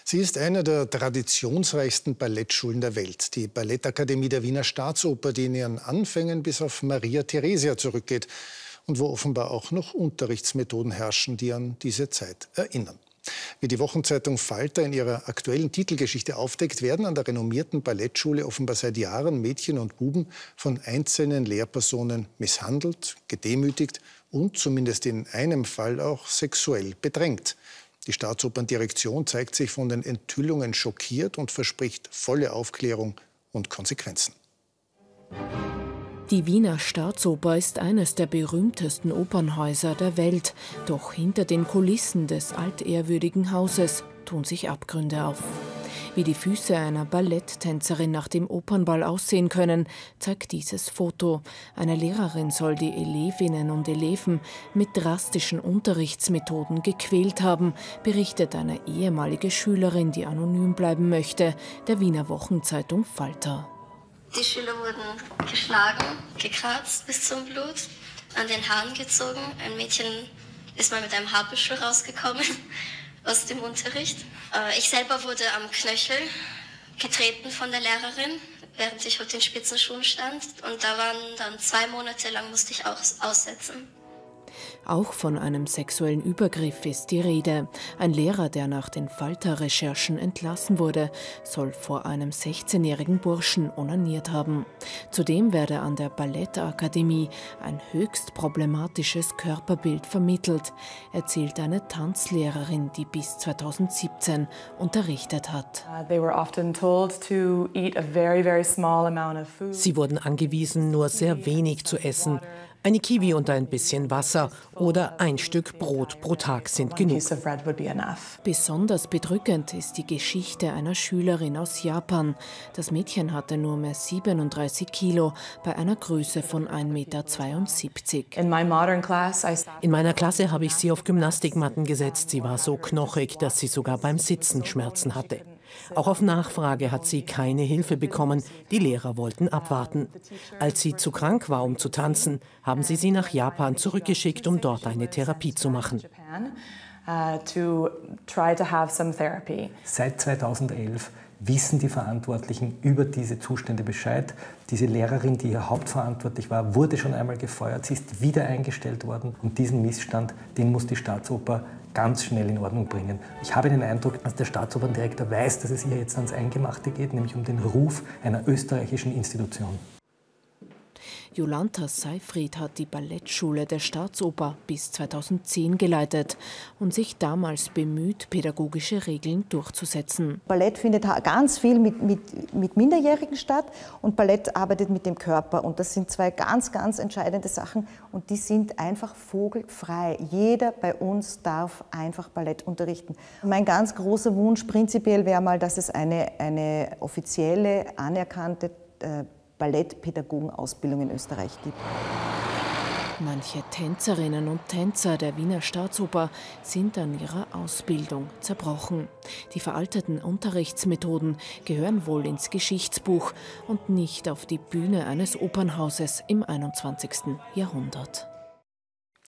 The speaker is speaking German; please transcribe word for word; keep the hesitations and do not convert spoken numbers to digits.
Sie ist eine der traditionsreichsten Ballettschulen der Welt, die Ballettakademie der Wiener Staatsoper, die in ihren Anfängen bis auf Maria Theresia zurückgeht und wo offenbar auch noch Unterrichtsmethoden herrschen, die an diese Zeit erinnern. Wie die Wochenzeitung Falter in ihrer aktuellen Titelgeschichte aufdeckt, werden an der renommierten Ballettschule offenbar seit Jahren Mädchen und Buben von einzelnen Lehrpersonen misshandelt, gedemütigt und zumindest in einem Fall auch sexuell bedrängt. Die Staatsoperndirektion zeigt sich von den Enthüllungen schockiert und verspricht volle Aufklärung und Konsequenzen. Die Wiener Staatsoper ist eines der berühmtesten Opernhäuser der Welt. Doch hinter den Kulissen des altehrwürdigen Hauses tun sich Abgründe auf. Wie die Füße einer Balletttänzerin nach dem Opernball aussehen können, zeigt dieses Foto. Eine Lehrerin soll die Elevinnen und Eleven mit drastischen Unterrichtsmethoden gequält haben, berichtet eine ehemalige Schülerin, die anonym bleiben möchte, der Wiener Wochenzeitung Falter. Die Schüler wurden geschlagen, gekratzt bis zum Blut, an den Haaren gezogen. Ein Mädchen ist mal mit einem Haarbüschel rausgekommen aus dem Unterricht. Ich selber wurde am Knöchel getreten von der Lehrerin, während ich auf den Spitzenschuhen stand. Und da waren dann zwei Monate lang, musste ich auch aussetzen. Auch von einem sexuellen Übergriff ist die Rede. Ein Lehrer, der nach den Falter-Recherchen entlassen wurde, soll vor einem sechzehnjährigen Burschen onaniert haben. Zudem werde an der Ballettakademie ein höchst problematisches Körperbild vermittelt, erzählt eine Tanzlehrerin, die bis zweitausendsiebzehn unterrichtet hat. Sie wurden angewiesen, nur sehr wenig zu essen. Eine Kiwi und ein bisschen Wasser oder ein Stück Brot pro Tag sind genug. Besonders bedrückend ist die Geschichte einer Schülerin aus Japan. Das Mädchen hatte nur mehr siebenunddreißig Kilo bei einer Größe von ein Meter zweiundsiebzig. In meiner Klasse habe ich sie auf Gymnastikmatten gesetzt. Sie war so knochig, dass sie sogar beim Sitzen Schmerzen hatte. Auch auf Nachfrage hat sie keine Hilfe bekommen. Die Lehrer wollten abwarten. Als sie zu krank war, um zu tanzen, haben sie sie nach Japan zurückgeschickt, um dort eine Therapie zu machen. Seit zweitausendelf wissen die Verantwortlichen über diese Zustände Bescheid. Diese Lehrerin, die hier hauptverantwortlich war, wurde schon einmal gefeuert. Sie ist wieder eingestellt worden. Und diesen Missstand, den muss die Staatsoper ganz schnell in Ordnung bringen. Ich habe den Eindruck, dass der Staatsoperndirektor weiß, dass es ihr jetzt ans Eingemachte geht, nämlich um den Ruf einer österreichischen Institution. Jolanta Seyfried hat die Ballettschule der Staatsoper bis zweitausendzehn geleitet und sich damals bemüht, pädagogische Regeln durchzusetzen. Ballett findet ganz viel mit, mit, mit Minderjährigen statt und Ballett arbeitet mit dem Körper. Und das sind zwei ganz, ganz entscheidende Sachen und die sind einfach vogelfrei. Jeder bei uns darf einfach Ballett unterrichten. Mein ganz großer Wunsch prinzipiell wäre mal, dass es eine, eine offizielle, anerkannte äh, Ballettpädagogenausbildung in Österreich gibt. Manche Tänzerinnen und Tänzer der Wiener Staatsoper sind an ihrer Ausbildung zerbrochen. Die veralteten Unterrichtsmethoden gehören wohl ins Geschichtsbuch und nicht auf die Bühne eines Opernhauses im einundzwanzigsten Jahrhundert.